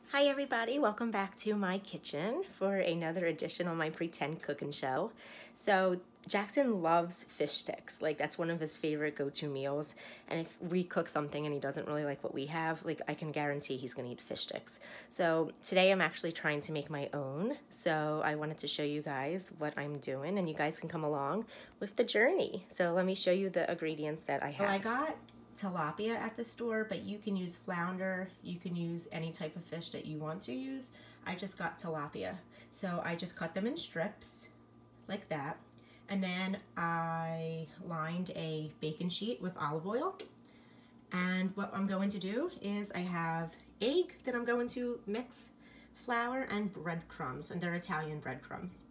Hi everybody, welcome back to my kitchen for another edition on my pretend cooking show. So Jackson loves fish sticks, like that's one of his favorite go-to meals, and if we cook something and he doesn't really like what we have, like I can guarantee he's gonna eat fish sticks. So today I'm actually trying to make my own, so I wanted to show you guys what I'm doing and you guys can come along with the journey. So let me show you the ingredients that I have. So I got tilapia at the store, but you can use flounder, you can use any type of fish that you want to use. I just got tilapia. So I just cut them in strips like that. And then I lined a baking sheet with olive oil. And what I'm going to do is I have egg that I'm going to mix, flour and breadcrumbs, and they're Italian breadcrumbs.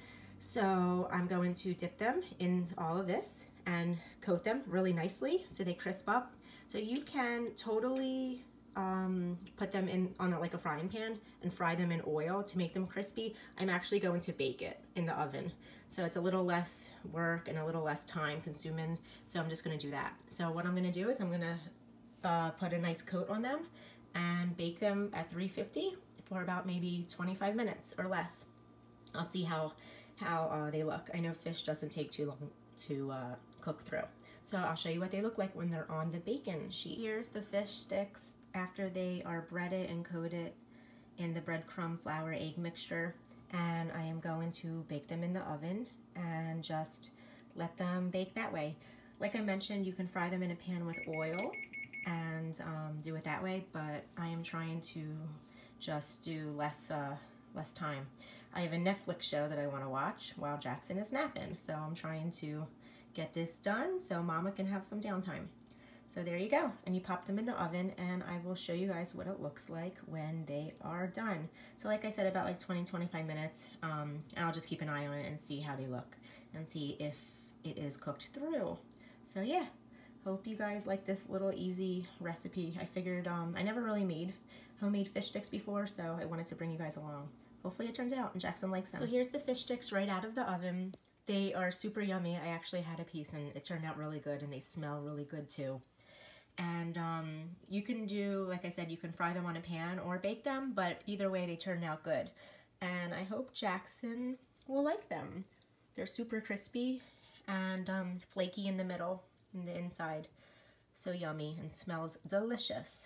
So I'm going to dip them in all of this and coat them really nicely so they crisp up. So you can totally put them in on like a frying pan and fry them in oil to make them crispy. I'm actually going to bake it in the oven. So it's a little less work and a little less time consuming. So I'm just gonna do that. So what I'm gonna do is I'm gonna put a nice coat on them and bake them at 350 for about maybe 25 minutes or less. I'll see how they look. I know fish doesn't take too long to cook through. So I'll show you what they look like when they're on the bacon sheet. Here's the fish sticks after they are breaded and coated in the breadcrumb flour egg mixture, and I am going to bake them in the oven and just let them bake that way. Like I mentioned, you can fry them in a pan with oil and do it that way, but I am trying to just do less time. I have a Netflix show that I want to watch while Jackson is napping, so I'm trying to get this done so Mama can have some downtime. So there you go, and you pop them in the oven, and I will show you guys what it looks like when they are done. So like I said, about like 20-25 minutes, and I'll just keep an eye on it and see how they look and see if it is cooked through. So yeah, hope you guys like this little easy recipe. I figured I never really made homemade fish sticks before, so I wanted to bring you guys along. Hopefully it turns out and Jackson likes them. So here's the fish sticks right out of the oven. They are super yummy. I actually had a piece and it turned out really good, and they smell really good too. And you can do, like I said, you can fry them on a pan or bake them, but either way they turned out good. And I hope Jackson will like them. They're super crispy and flaky in the middle and the inside. So yummy and smells delicious.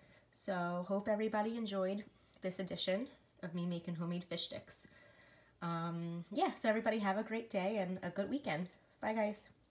So hope everybody enjoyed this edition of me making homemade fish sticks. Yeah, so everybody have a great day and a good weekend. Bye guys.